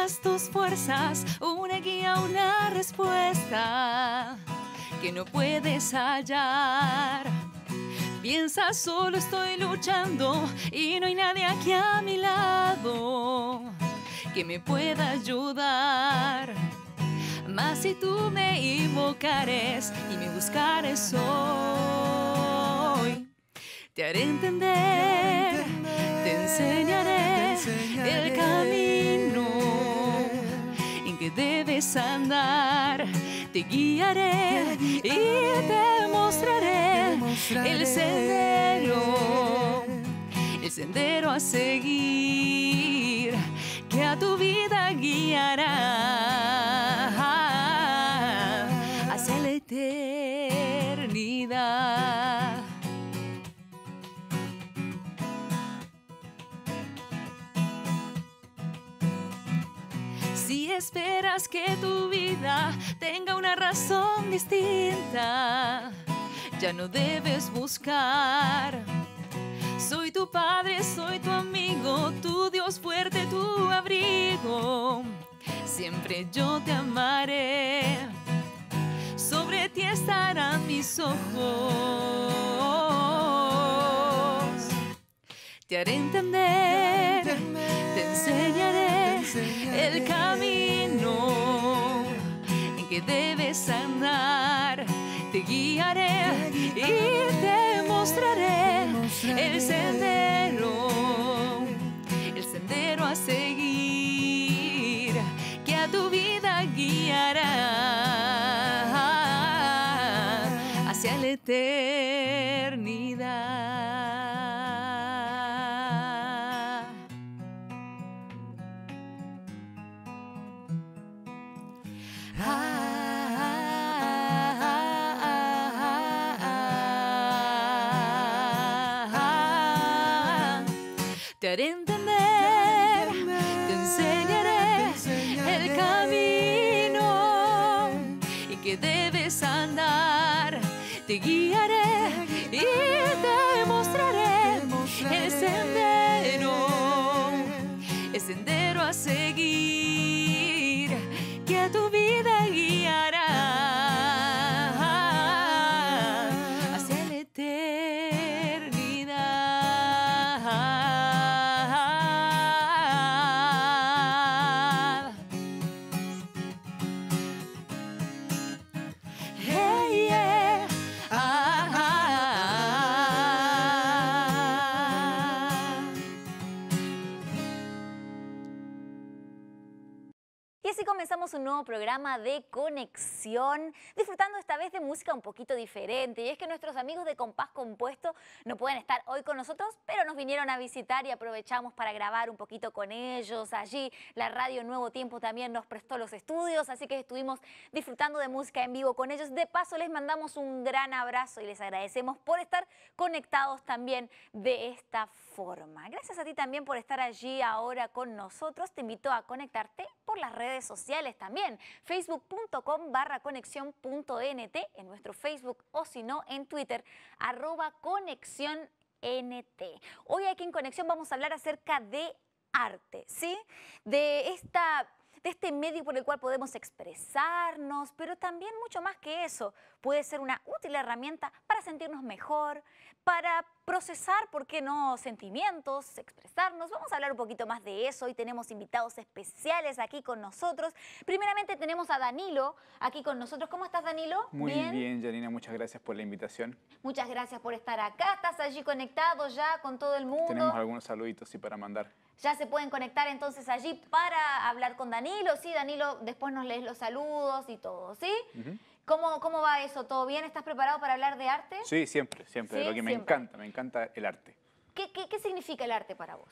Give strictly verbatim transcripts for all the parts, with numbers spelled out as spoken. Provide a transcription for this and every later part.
todas tus fuerzas, una guía, una respuesta que no puedes hallar. Piensa, solo estoy luchando y no hay nadie aquí a mi lado que me pueda ayudar. Mas si tú me invocares y me buscares hoy, te haré entender, te enseñaré el camino en que debes andar. Te guiaré y te mostraré el sendero, el sendero a seguir, que a tu vida guiará hacia la eternidad. Si esperas que tu vida tenga una razón distinta, ya no debes buscar. Soy tu padre, soy tu amigo, tu Dios fuerte, tu abrigo. Siempre yo te amaré, sobre ti estarán mis ojos. Te haré entender, te enseñaré el camino en que debes andar. Te guiaré y te mostraré el sendero, el sendero a seguir, que a tu vida guiará hacia la eternidad. Ah. Te haré entender, te enseñaré el camino en que debes andar. Te guiaré y te mostraré el sendero, el sendero a seguir, que a tu vida guiará hacia la eternidad. Comenzamos un nuevo programa de conexión, disfrutando esta vez de música un poquito diferente. Y es que nuestros amigos de Compás Compuesto no pueden estar hoy con nosotros, pero nos vinieron a visitar y aprovechamos para grabar un poquito con ellos. Allí la radio Nuevo Tiempo también nos prestó los estudios, así que estuvimos disfrutando de música en vivo con ellos. De paso les mandamos un gran abrazo y les agradecemos por estar conectados también de esta forma. Gracias a ti también por estar allí ahora con nosotros. Te invito a conectarte por las redes sociales también, facebook punto com barra conexión punto nt en nuestro Facebook, o si no en Twitter, arroba conexión nt. Hoy aquí en Conexión vamos a hablar acerca de arte, ¿sí? De esta... de este medio por el cual podemos expresarnos, pero también mucho más que eso. Puede ser una útil herramienta para sentirnos mejor, para procesar, ¿por qué no?, sentimientos, expresarnos. Vamos a hablar un poquito más de eso. Hoy tenemos invitados especiales aquí con nosotros. Primeramente tenemos a Danilo aquí con nosotros. ¿Cómo estás, Danilo? Muy bien, bien, Janina, muchas gracias por la invitación. Muchas gracias por estar acá. ¿Estás allí conectado ya con todo el mundo? Tenemos algunos saluditos sí, para mandar. Ya se pueden conectar entonces allí para hablar con Danilo. Sí, Danilo, después nos lees los saludos y todo, ¿sí? Uh-huh. ¿Cómo, ¿Cómo va eso? ¿Todo bien? ¿Estás preparado para hablar de arte? Sí, siempre, siempre. ¿Sí? Lo que me siempre. encanta, me encanta el arte. ¿Qué, qué, ¿Qué significa el arte para vos?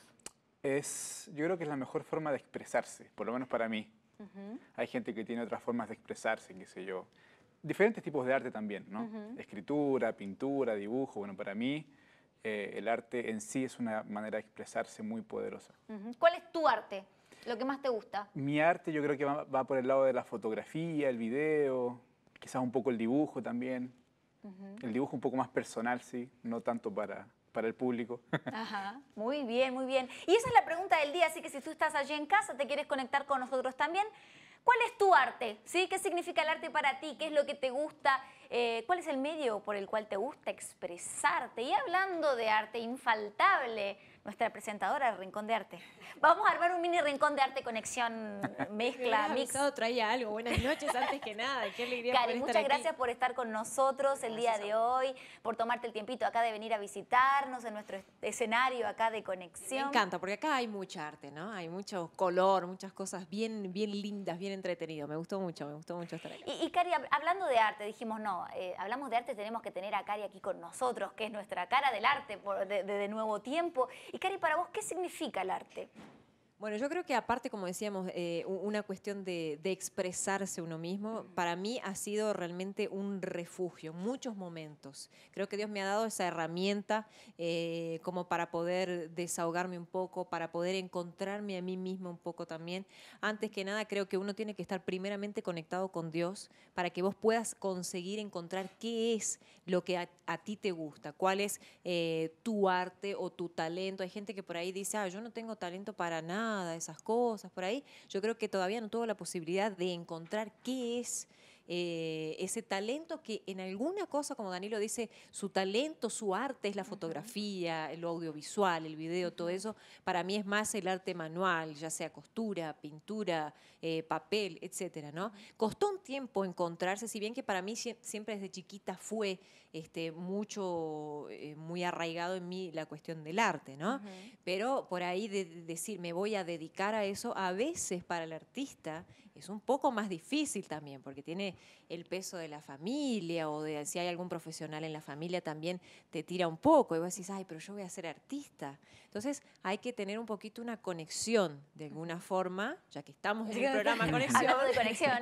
Es, yo creo que es la mejor forma de expresarse, por lo menos para mí. Uh-huh. Hay gente que tiene otras formas de expresarse, qué sé yo. Diferentes tipos de arte también, ¿no? Uh-huh. Escritura, pintura, dibujo. Bueno, para mí eh, el arte en sí es una manera de expresarse muy poderosa. Uh-huh. ¿Cuál es tu arte? ¿Lo que más te gusta? Mi arte yo creo que va, va por el lado de la fotografía, el video, quizás un poco el dibujo también. Uh-huh. El dibujo un poco más personal, sí, no tanto para, para el público. Ajá, muy bien, muy bien. Y esa es la pregunta del día, así que si tú estás allí en casa, te quieres conectar con nosotros también, ¿cuál es tu arte? ¿Sí? ¿Qué significa el arte para ti? ¿Qué es lo que te gusta? Eh, ¿Cuál es el medio por el cual te gusta expresarte? Y hablando de arte, infaltable, nuestra presentadora del Rincón de Arte. Vamos a armar un mini Rincón de Arte, conexión, mezcla, mix. Traía algo. Buenas noches antes que nada. Qué alegría Cari, poder estar muchas aquí. gracias por estar con nosotros el día de hoy, por tomarte el tiempito acá de venir a visitarnos en nuestro escenario acá de conexión. Me encanta, porque acá hay mucha arte, ¿no? Hay mucho color, muchas cosas bien, bien lindas, bien entretenido. Me gustó mucho, me gustó mucho estar aquí. Y, y Cari, hablando de arte, dijimos, no, eh, hablamos de arte, tenemos que tener a Cari aquí con nosotros, que es nuestra cara del arte por, de, de, de nuevo tiempo. Y Cari, para vos, ¿qué significa el arte? Bueno, yo creo que aparte, como decíamos, eh, una cuestión de, de expresarse uno mismo, para mí ha sido realmente un refugio, muchos momentos. Creo que Dios me ha dado esa herramienta eh, como para poder desahogarme un poco, para poder encontrarme a mí misma un poco también. Antes que nada, creo que uno tiene que estar primeramente conectado con Dios para que vos puedas conseguir encontrar qué es lo que a, a ti te gusta, cuál es eh, tu arte o tu talento. Hay gente que por ahí dice, ah, yo no tengo talento para nada, esas cosas por ahí. Yo creo que todavía no tuvo la posibilidad de encontrar qué es eh, ese talento que en alguna cosa, como Danilo dice, su talento, su arte es la fotografía, lo audiovisual, el video, todo eso. Para mí es más el arte manual, ya sea costura, pintura, eh, papel, etcétera, ¿no? Costó un tiempo encontrarse, si bien que para mí siempre desde chiquita fue este, mucho, eh, muy arraigado en mí la cuestión del arte, ¿no? Uh-huh. Pero por ahí de, de decir, me voy a dedicar a eso, a veces para el artista es un poco más difícil también, porque tiene el peso de la familia o de si hay algún profesional en la familia también te tira un poco y vos decís, ay, pero yo voy a ser artista. Entonces hay que tener un poquito una conexión de alguna forma, ya que estamos en el programa Conexión, de conexión.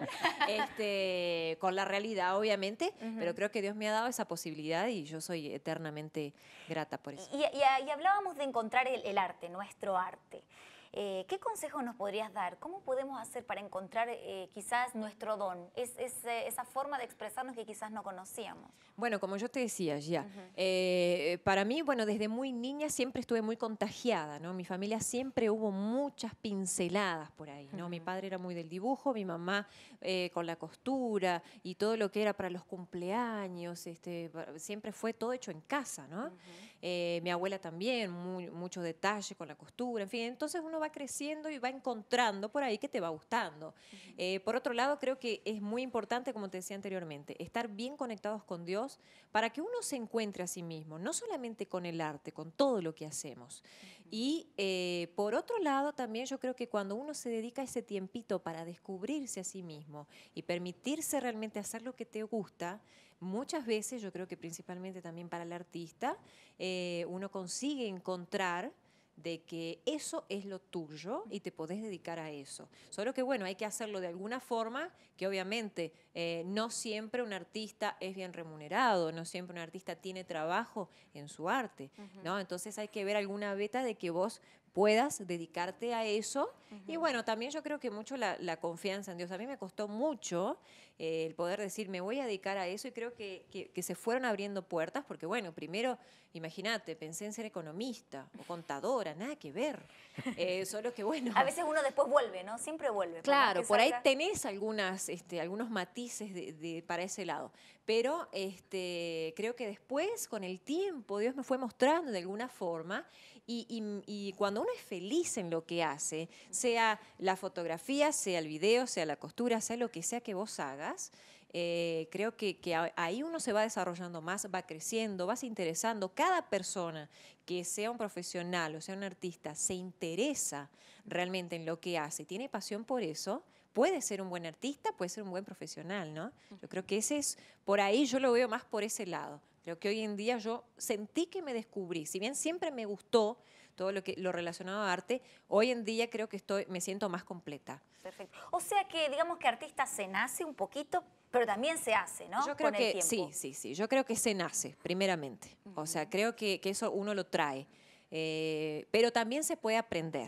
Este, con la realidad obviamente, uh-huh. pero creo que Dios me ha dado esa posibilidad y yo soy eternamente grata por eso. Y, y, y hablábamos de encontrar el, el arte, nuestro arte. Eh, ¿Qué consejos nos podrías dar? ¿Cómo podemos hacer para encontrar eh, quizás nuestro don? Es, es eh, esa forma de expresarnos que quizás no conocíamos. Bueno, como yo te decía ya, uh-huh. eh, para mí, bueno, desde muy niña siempre estuve muy contagiada, ¿no? Mi familia siempre hubo muchas pinceladas por ahí, ¿no? Uh-huh. Mi padre era muy del dibujo, mi mamá eh, con la costura y todo lo que era para los cumpleaños, este, siempre fue todo hecho en casa, ¿no? Uh-huh. eh, mi abuela también, muy, mucho detalle con la costura, en fin, entonces uno va creciendo y va encontrando por ahí que te va gustando. Uh-huh. eh, por otro lado, creo que es muy importante, como te decía anteriormente, estar bien conectados con Dios para que uno se encuentre a sí mismo, no solamente con el arte, con todo lo que hacemos. Uh-huh. Y eh, por otro lado, también yo creo que cuando uno se dedica ese tiempito para descubrirse a sí mismo y permitirse realmente hacer lo que te gusta, muchas veces, yo creo que principalmente también para el artista, eh, uno consigue encontrar de que eso es lo tuyo y te podés dedicar a eso. Solo que, bueno, hay que hacerlo de alguna forma que obviamente eh, no siempre un artista es bien remunerado, no siempre un artista tiene trabajo en su arte, uh-huh. ¿no? Entonces hay que ver alguna beta de que vos puedas dedicarte a eso. Uh-huh. Y bueno, también yo creo que mucho la, la confianza en Dios. A mí me costó mucho eh, el poder decir, me voy a dedicar a eso, y creo que, que, que se fueron abriendo puertas, porque bueno, primero, imagínate, pensé en ser economista o contadora, nada que ver. Eh, solo que bueno. A veces uno después vuelve, ¿no? Siempre vuelve. Claro, por ahí tenés algunas, este, algunos matices de, de, para ese lado. Pero este, creo que después, con el tiempo, Dios me fue mostrando de alguna forma. Y, y, y cuando uno es feliz en lo que hace, sea la fotografía, sea el video, sea la costura, sea lo que sea que vos hagas, eh, creo que, que ahí uno se va desarrollando más, va creciendo, vas interesando. Cada persona que sea un profesional o sea un artista se interesa realmente en lo que hace, tiene pasión por eso, puede ser un buen artista, puede ser un buen profesional, ¿no? Yo creo que ese es, por ahí yo lo veo más por ese lado. Creo que hoy en día yo sentí que me descubrí. Si bien siempre me gustó todo lo, que, lo relacionado a arte, hoy en día creo que estoy, me siento más completa. Perfecto. O sea que digamos que artista se nace un poquito, pero también se hace, ¿no? Yo creo Con que el tiempo. sí, sí, sí. Yo creo que se nace, primeramente. Uh-huh. O sea, creo que, que eso uno lo trae. Eh, pero también se puede aprender.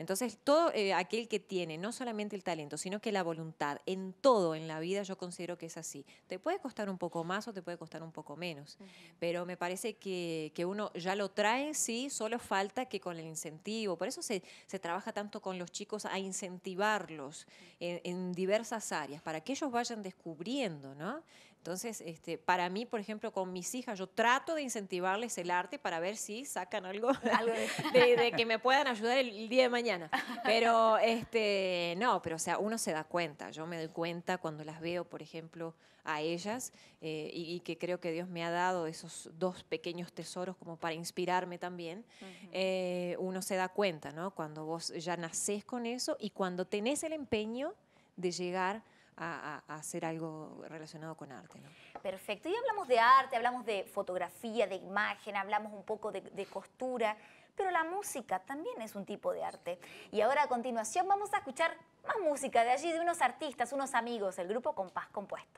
Entonces, todo eh, aquel que tiene no solamente el talento, sino que la voluntad en todo en la vida, yo considero que es así. Te puede costar un poco más o te puede costar un poco menos, uh-huh. pero me parece que, que uno ya lo trae, sí, solo falta que con el incentivo. Por eso se, se trabaja tanto con los chicos a incentivarlos en, en diversas áreas, para que ellos vayan descubriendo, ¿no? Entonces, este, para mí, por ejemplo, con mis hijas, yo trato de incentivarles el arte para ver si sacan algo, algo de, de, de que me puedan ayudar el, el día de mañana. Pero, este, no, pero o sea, uno se da cuenta. Yo me doy cuenta cuando las veo, por ejemplo, a ellas, eh, y, y que creo que Dios me ha dado esos dos pequeños tesoros como para inspirarme también. Uh-huh. eh, uno se da cuenta, ¿no? Cuando vos ya nacés con eso y cuando tenés el empeño de llegar A, a, a hacer algo relacionado con arte, ¿no? Perfecto. Y hablamos de arte, hablamos de fotografía, de imagen, hablamos un poco de, de costura, pero la música también es un tipo de arte. Y ahora a continuación vamos a escuchar más música de allí, de unos artistas, unos amigos, el grupo Compás Compuesto.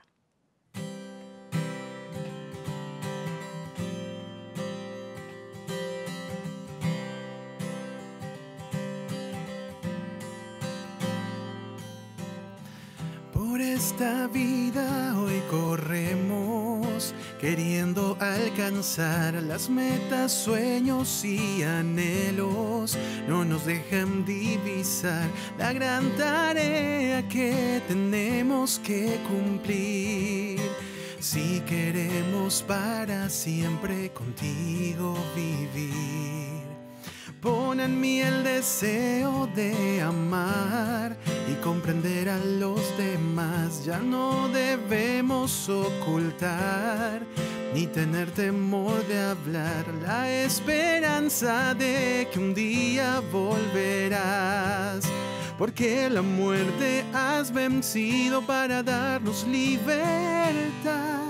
Por esta vida hoy corremos, queriendo alcanzar las metas, sueños y anhelos. No nos dejan divisar la gran tarea que tenemos que cumplir. Si queremos para siempre contigo vivir. Pon en mí el deseo de amar y comprender a los demás. Ya no debemos ocultar ni tener temor de hablar. La esperanza de que un día volverás. Porque la muerte has vencido para darnos libertad.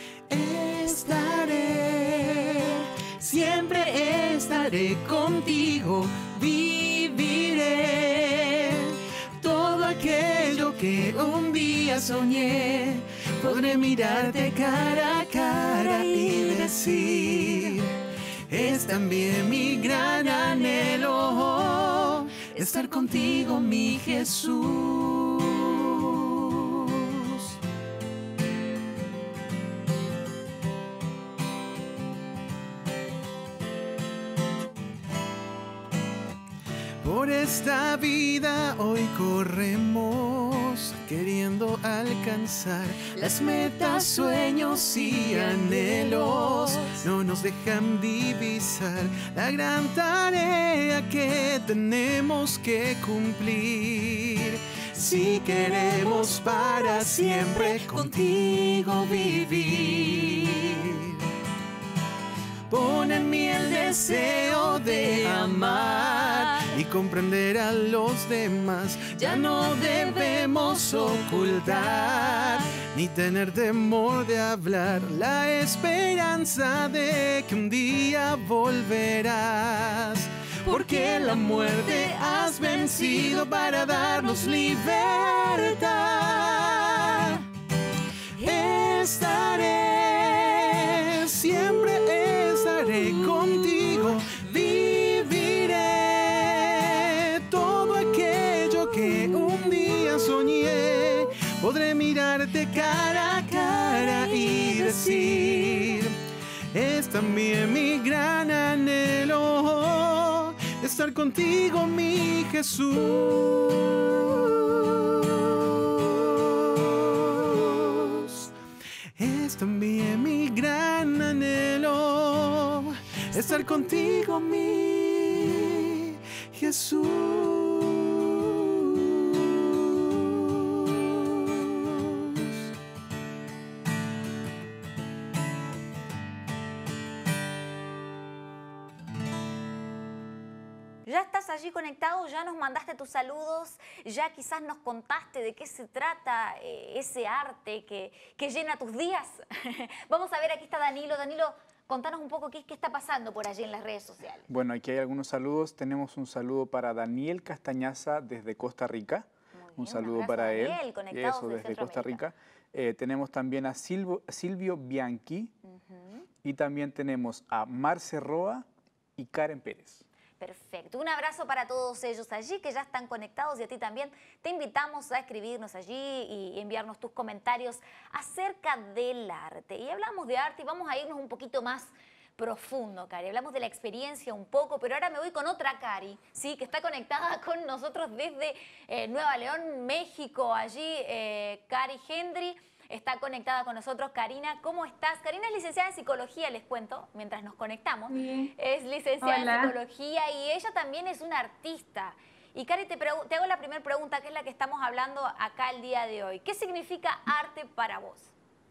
Estaré, siempre estaré contigo, viviré todo aquello que un día soñé. Podré mirarte cara a cara y decir, es también mi gran anhelo, estar contigo, mi Jesús. Por esta vida hoy corremos, queriendo alcanzar las metas, sueños y anhelos. No nos dejan divisar la gran tarea que tenemos que cumplir. Si queremos para siempre contigo vivir. Pon en mí el deseo de amar y comprender a los demás. Ya no debemos ocultar ni tener temor de hablar. La esperanza de que un día volverás. Porque la muerte has vencido para darnos libertad. Estaré, siempre estaré contigo, viviré todo aquello que un día soñé. Podré mirarte cara a cara y decir, es también mi gran anhelo, estar contigo, mi Jesús. Es también mi gran anhelo, estar contigo, mi Jesús. Ya estás allí conectado, ya nos mandaste tus saludos, ya quizás nos contaste de qué se trata eh, ese arte que, que llena tus días. Vamos a ver, aquí está Danilo. Danilo, contanos un poco qué, qué está pasando por allí en las redes sociales. Bueno, aquí hay algunos saludos. Tenemos un saludo para Daniel Castañaza desde Costa Rica. Bien, un saludo un para él. Daniel, conectados Eso, desde Costa Rica. Rica. Eh, tenemos también a Silvio, Silvio Bianchi uh-huh. y también tenemos a Marce Roa y Karen Pérez. Perfecto. Un abrazo para todos ellos allí que ya están conectados y a ti también. Te invitamos a escribirnos allí y enviarnos tus comentarios acerca del arte. Y hablamos de arte y vamos a irnos un poquito más profundo, Cari. Hablamos de la experiencia un poco, pero ahora me voy con otra Cari, ¿sí? Que está conectada con nosotros desde eh, Nueva León, México. Allí eh, Cari Hendry está conectada con nosotros. Karina, ¿cómo estás? Karina es licenciada en psicología, les cuento, mientras nos conectamos. Sí. Es licenciada Hola. en psicología y ella también es una artista. Y Cari, te, te hago la primera pregunta, que es la que estamos hablando acá el día de hoy. ¿Qué significa arte para vos?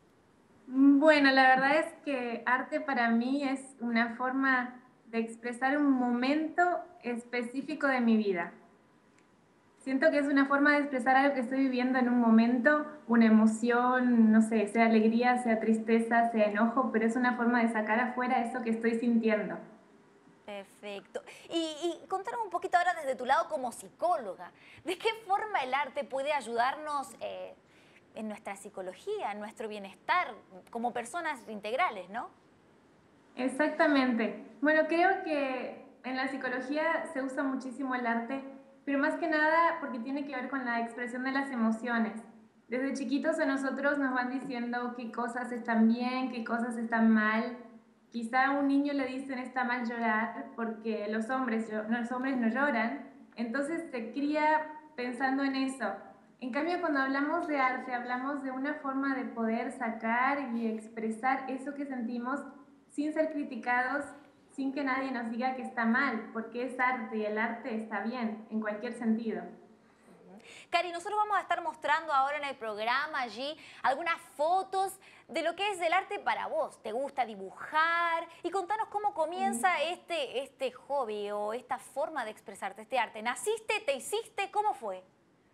Bueno, la verdad es que arte para mí es una forma de expresar un momento específico de mi vida. Siento que es una forma de expresar algo que estoy viviendo en un momento, una emoción, no sé, sea alegría, sea tristeza, sea enojo, pero es una forma de sacar afuera eso que estoy sintiendo. Perfecto. Y, y contanos un poquito ahora desde tu lado como psicóloga, ¿de qué forma el arte puede ayudarnos eh, en nuestra psicología, en nuestro bienestar, como personas integrales, ¿no? Exactamente. Bueno, creo que en la psicología se usa muchísimo el arte, pero más que nada porque tiene que ver con la expresión de las emociones. Desde chiquitos a nosotros nos van diciendo qué cosas están bien, qué cosas están mal. Quizá a un niño le dicen está mal llorar porque los hombres, los hombres no lloran. Entonces se cría pensando en eso. En cambio, cuando hablamos de arte, hablamos de una forma de poder sacar y expresar eso que sentimos sin ser criticados, sin que nadie nos diga que está mal, porque es arte y el arte está bien en cualquier sentido. Cari, nosotros vamos a estar mostrando ahora en el programa allí algunas fotos de lo que es el arte para vos. ¿Te gusta dibujar? Y contanos cómo comienza este, este hobby o esta forma de expresarte, este arte. ¿Naciste? ¿Te hiciste? ¿Cómo fue?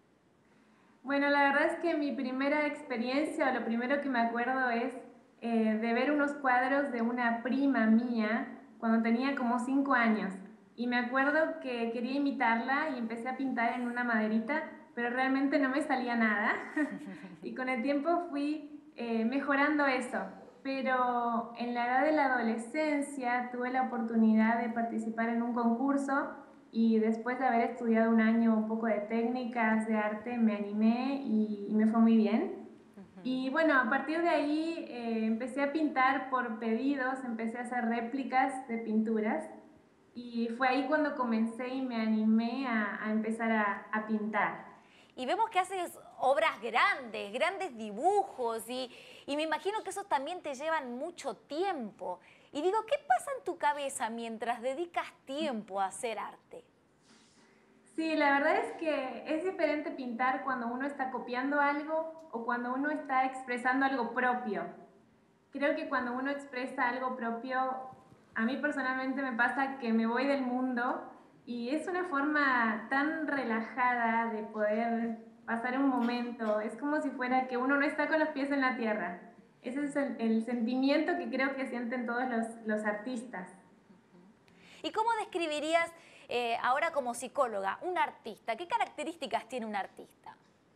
Bueno, la verdad es que mi primera experiencia, o lo primero que me acuerdo es eh, de ver unos cuadros de una prima mía cuando tenía como cinco años. Y me acuerdo que quería imitarla y empecé a pintar en una maderita, pero realmente no me salía nada. Y con el tiempo fui eh, mejorando eso. Pero en la edad de la adolescencia tuve la oportunidad de participar en un concurso y después de haber estudiado un año un poco de técnicas de arte me animé y, y me fue muy bien. Y bueno, a partir de ahí eh, empecé a pintar por pedidos, empecé a hacer réplicas de pinturas y fue ahí cuando comencé y me animé a, a empezar a, a pintar. Y vemos que haces obras grandes, grandes dibujos y, y me imagino que esos también te llevan mucho tiempo. Y digo, ¿qué pasa en tu cabeza mientras dedicas tiempo a hacer arte? Sí, la verdad es que es diferente pintar cuando uno está copiando algo o cuando uno está expresando algo propio. Creo que cuando uno expresa algo propio, a mí personalmente me pasa que me voy del mundo y es una forma tan relajada de poder pasar un momento. Es como si fuera que uno no está con los pies en la tierra. Ese es el, el sentimiento que creo que sienten todos los, los artistas. ¿Y cómo describirías eh, ahora como psicóloga un artista? ¿Qué características tiene un artista?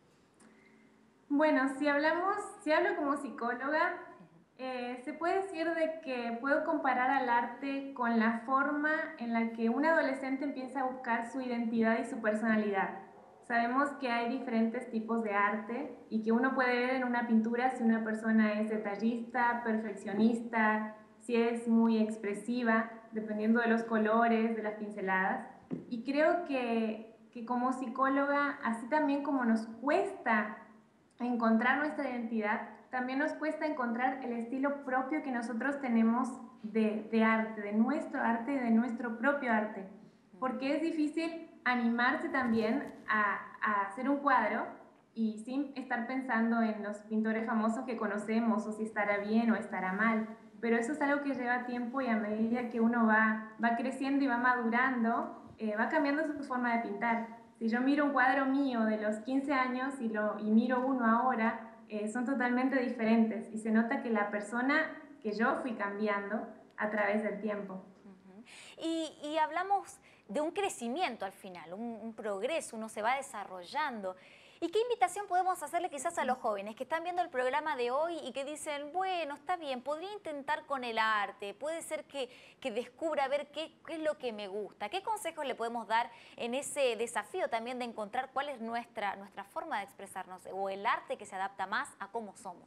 Bueno, si hablamos, si hablo como psicóloga, eh, se puede decir de que puedo comparar al arte con la forma en la que un adolescente empieza a buscar su identidad y su personalidad. Sabemos que hay diferentes tipos de arte y que uno puede ver en una pintura si una persona es detallista, perfeccionista, si es muy expresiva, dependiendo de los colores, de las pinceladas. Y creo que, que como psicóloga, así también como nos cuesta encontrar nuestra identidad, también nos cuesta encontrar el estilo propio que nosotros tenemos de, de arte, de nuestro arte y de nuestro propio arte. Porque es difícil animarse también a, a hacer un cuadro y sin estar pensando en los pintores famosos que conocemos o si estará bien o estará mal. Pero eso es algo que lleva tiempo y a medida que uno va, va creciendo y va madurando, eh, va cambiando su forma de pintar. Si yo miro un cuadro mío de los quince años y, lo, y miro uno ahora, eh, son totalmente diferentes y se nota que la persona que yo fui cambiando a través del tiempo. Uh-huh. y, y hablamos de un crecimiento al final, un, un progreso, uno se va desarrollando. ¿Y qué invitación podemos hacerle quizás a los jóvenes que están viendo el programa de hoy y que dicen, bueno, está bien, podría intentar con el arte, puede ser que, que descubra a ver qué, qué es lo que me gusta? ¿Qué consejos le podemos dar en ese desafío también de encontrar cuál es nuestra, nuestra forma de expresarnos o el arte que se adapta más a cómo somos?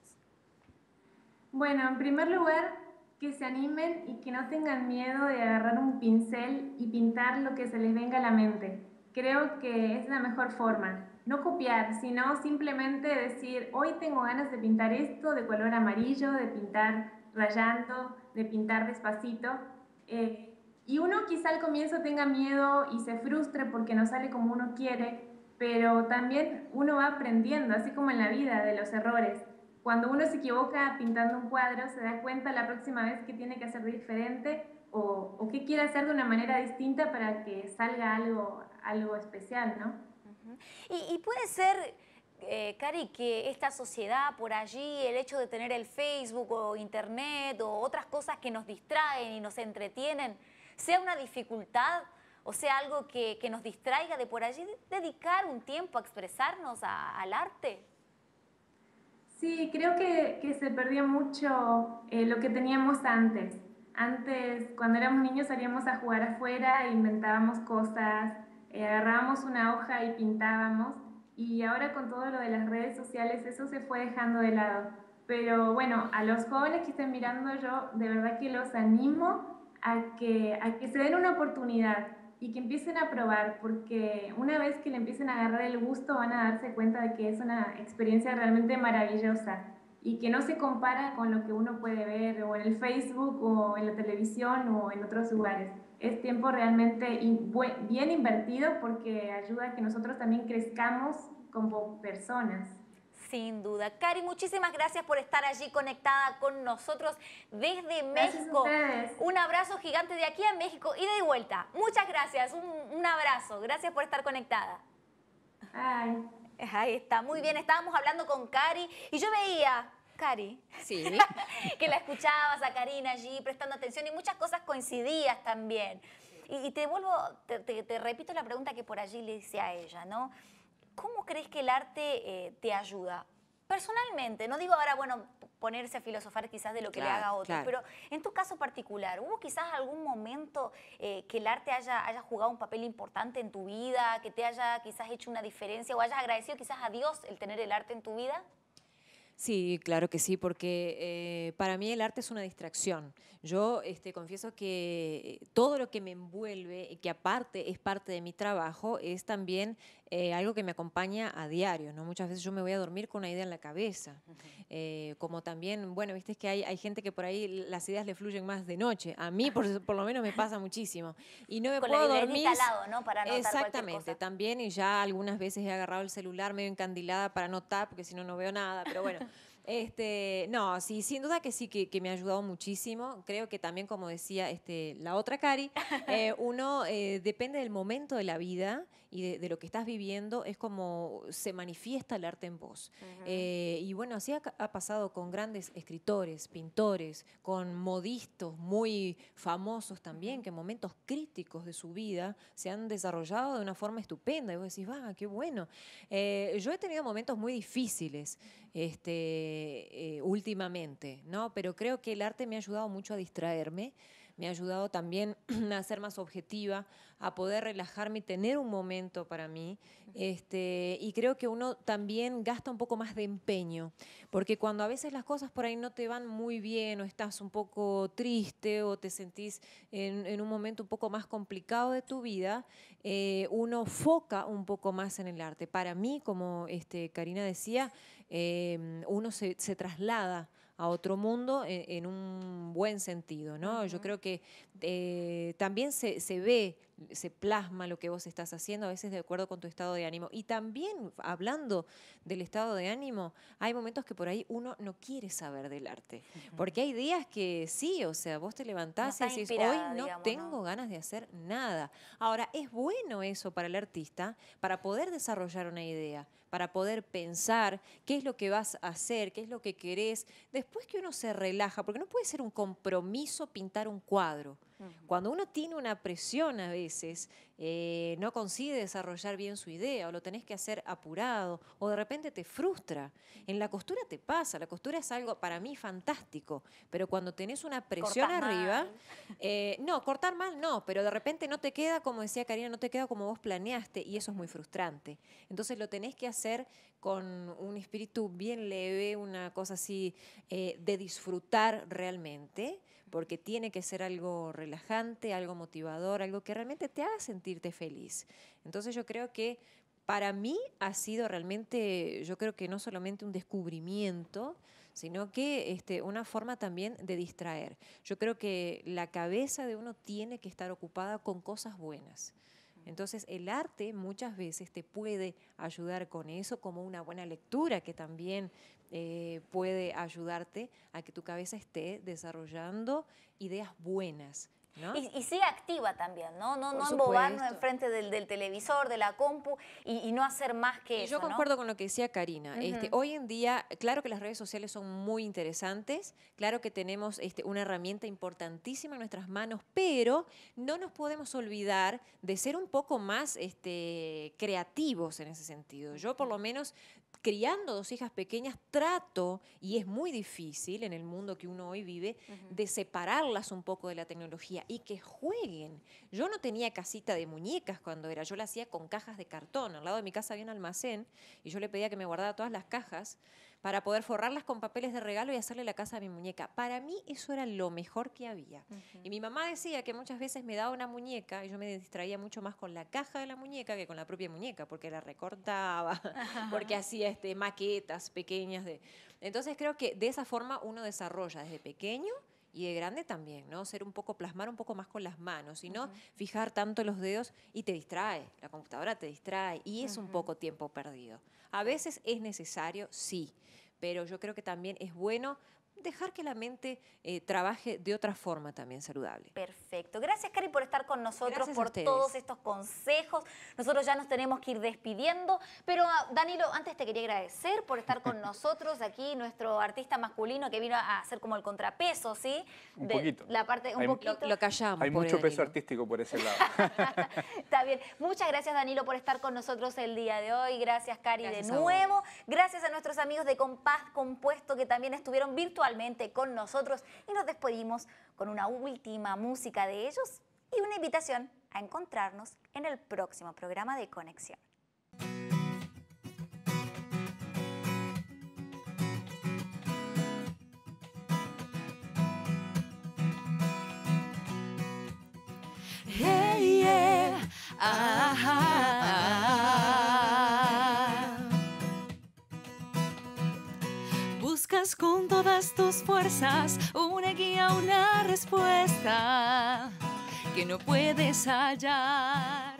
Bueno, en primer lugar, que se animen y que no tengan miedo de agarrar un pincel y pintar lo que se les venga a la mente. Creo que es la mejor forma. No copiar, sino simplemente decir, hoy tengo ganas de pintar esto de color amarillo, de pintar rayando, de pintar despacito. Eh, y uno quizá al comienzo tenga miedo y se frustre porque no sale como uno quiere, pero también uno va aprendiendo, así como en la vida, de los errores. Cuando uno se equivoca pintando un cuadro, se da cuenta la próxima vez que tiene que hacer diferente o, o qué quiere hacer de una manera distinta para que salga algo, algo especial, ¿no? Uh-huh. y, y puede ser, eh, Cari, que esta sociedad por allí, el hecho de tener el Facebook o Internet o otras cosas que nos distraen y nos entretienen, sea una dificultad o sea algo que, que nos distraiga de por allí dedicar un tiempo a expresarnos a, al arte. Sí, creo que, que se perdió mucho eh, lo que teníamos antes. Antes, cuando éramos niños, salíamos a jugar afuera, inventábamos cosas, eh, agarrábamos una hoja y pintábamos. Y ahora con todo lo de las redes sociales, eso se fue dejando de lado. Pero bueno, a los jóvenes que estén mirando, yo de verdad que los animo a que, a que se den una oportunidad y que empiecen a probar, porque una vez que le empiecen a agarrar el gusto van a darse cuenta de que es una experiencia realmente maravillosa y que no se compara con lo que uno puede ver o en el Facebook o en la televisión o en otros lugares. Es tiempo realmente bien invertido porque ayuda a que nosotros también crezcamos como personas. Sin duda. Cari, muchísimas gracias por estar allí conectada con nosotros desde México. Un abrazo gigante de aquí a México y de vuelta. Muchas gracias, un, un abrazo. Gracias por estar conectada. Ay. Ahí está, muy bien. Estábamos hablando con Cari y yo veía, Cari, sí. que la escuchabas a Karina allí prestando atención y muchas cosas coincidías también. Y, y te vuelvo, te, te, te repito la pregunta que por allí le hice a ella, ¿no? ¿Cómo crees que el arte eh, te ayuda? Personalmente, no digo ahora, bueno, ponerse a filosofar quizás de lo que claro, le haga a otro, claro. pero en tu caso particular, ¿hubo quizás algún momento eh, que el arte haya, haya jugado un papel importante en tu vida, que te haya quizás hecho una diferencia o hayas agradecido quizás a Dios el tener el arte en tu vida? Sí, claro que sí, porque eh, para mí el arte es una distracción. Yo este, confieso que todo lo que me envuelve y que aparte es parte de mi trabajo es también eh, algo que me acompaña a diario, ¿no? Muchas veces yo me voy a dormir con una idea en la cabeza, uh-huh. eh, como también, bueno, viste es que hay, hay gente que por ahí las ideas le fluyen más de noche. A mí por, por lo menos me pasa muchísimo. Y no me con puedo la dormir. Al lado, ¿no? Para anotar exactamente, cosa. También, y ya algunas veces he agarrado el celular medio encandilada para anotar, porque si no, no veo nada, pero bueno. Este, no, sí, sin duda que sí, que, que me ha ayudado muchísimo. Creo que también, como decía este, la otra Cari, eh, uno eh, depende del momento de la vida y de, de lo que estás viviendo, es como se manifiesta el arte en vos. Uh-huh. eh, y bueno, así ha, ha pasado con grandes escritores, pintores, con modistas muy famosos también, uh-huh. que en momentos críticos de su vida se han desarrollado de una forma estupenda. Y vos decís, va, qué bueno. Eh, yo he tenido momentos muy difíciles, este, eh, últimamente, ¿no? Pero creo que el arte me ha ayudado mucho a distraerme, me ha ayudado también a ser más objetiva, a poder relajarme y tener un momento para mí. Este, y creo que uno también gasta un poco más de empeño, porque cuando a veces las cosas por ahí no te van muy bien o estás un poco triste o te sentís en, en un momento un poco más complicado de tu vida, eh, uno foca un poco más en el arte. Para mí, como este, Karina decía, eh, uno se, se traslada a otro mundo en, en un buen sentido, ¿no? Uh-huh. Yo creo que eh, también se, se ve, se plasma lo que vos estás haciendo, a veces de acuerdo con tu estado de ánimo. Y también, hablando del estado de ánimo, hay momentos que por ahí uno no quiere saber del arte. Uh-huh. Porque hay días que sí, o sea, vos te levantás no y decís, hoy no digamos, tengo ¿no? ganas de hacer nada. Ahora, es bueno eso para el artista, para poder desarrollar una idea, para poder pensar qué es lo que vas a hacer, qué es lo que querés. Después que uno se relaja, porque no puede ser un compromiso pintar un cuadro. Uh-huh. Cuando uno tiene una presión a veces, eh, no consigue desarrollar bien su idea o lo tenés que hacer apurado o de repente te frustra. En la costura te pasa, la costura es algo para mí fantástico, pero cuando tenés una presión Cortás arriba, mal. Eh, no, cortar mal no, pero de repente no te queda, como decía Karina, no te queda como vos planeaste y eso es muy frustrante. Entonces lo tenés que hacer con un espíritu bien leve, una cosa así eh, de disfrutar realmente, porque tiene que ser algo relajante, algo motivador, algo que realmente te haga sentirte feliz. Entonces yo creo que para mí ha sido realmente, yo creo que no solamente un descubrimiento, sino que este, una forma también de distraer. Yo creo que la cabeza de uno tiene que estar ocupada con cosas buenas. Entonces el arte muchas veces te puede ayudar con eso, como una buena lectura que también eh, puede ayudarte a que tu cabeza esté desarrollando ideas buenas, ¿no? Y, y sigue activa también, ¿no? No, Por no embobarnos supuesto. enfrente del, del televisor, de la compu y, y no hacer más que Y eso, yo ¿no? concuerdo con lo que decía Karina. Ujú. este, hoy en día, claro que las redes sociales son muy interesantes, claro que tenemos este, una herramienta importantísima en nuestras manos, pero no nos podemos olvidar de ser un poco más este, creativos en ese sentido. Yo por lo menos criando dos hijas pequeñas trato, y es muy difícil en el mundo que uno hoy vive, uh-huh. de separarlas un poco de la tecnología y que jueguen. Yo no tenía casita de muñecas cuando era, yo la hacía con cajas de cartón. Al lado de mi casa había un almacén y yo le pedía que me guardara todas las cajas para poder forrarlas con papeles de regalo y hacerle la casa a mi muñeca. Para mí eso era lo mejor que había. Uh-huh. Y mi mamá decía que muchas veces me daba una muñeca y yo me distraía mucho más con la caja de la muñeca que con la propia muñeca, porque la recortaba, porque hacía este, maquetas pequeñas. De... Entonces creo que de esa forma uno desarrolla desde pequeño y de grande también, ¿no? Ser un poco, plasmar un poco más con las manos y no uh-huh. fijar tanto los dedos y te distrae. La computadora te distrae y es uh-huh. un poco tiempo perdido. A veces es necesario, sí, pero yo creo que también es bueno dejar que la mente eh, trabaje de otra forma también saludable. Perfecto. Gracias, Cari, por estar con nosotros, Gracias por todos estos consejos. Nosotros ya nos tenemos que ir despidiendo, pero Danilo, antes te quería agradecer por estar con nosotros aquí, nuestro artista masculino que vino a hacer como el contrapeso, ¿sí? Un de poquito. La parte, un hay, poquito. Lo, lo callamos. Hay mucho Danilo. peso artístico por ese lado. Está bien. Muchas gracias, Danilo, por estar con nosotros el día de hoy. Gracias, Cari, gracias de nuevo. Gracias a nuestros amigos de Compás Compuesto que también estuvieron virtualmente con nosotros y nos despedimos con una última música de ellos y una invitación a encontrarnos en el próximo programa de Conexión. Hey, yeah. Ah, ah, ah. Buscas con todas tus fuerzas una guía, una respuesta que no puedes hallar.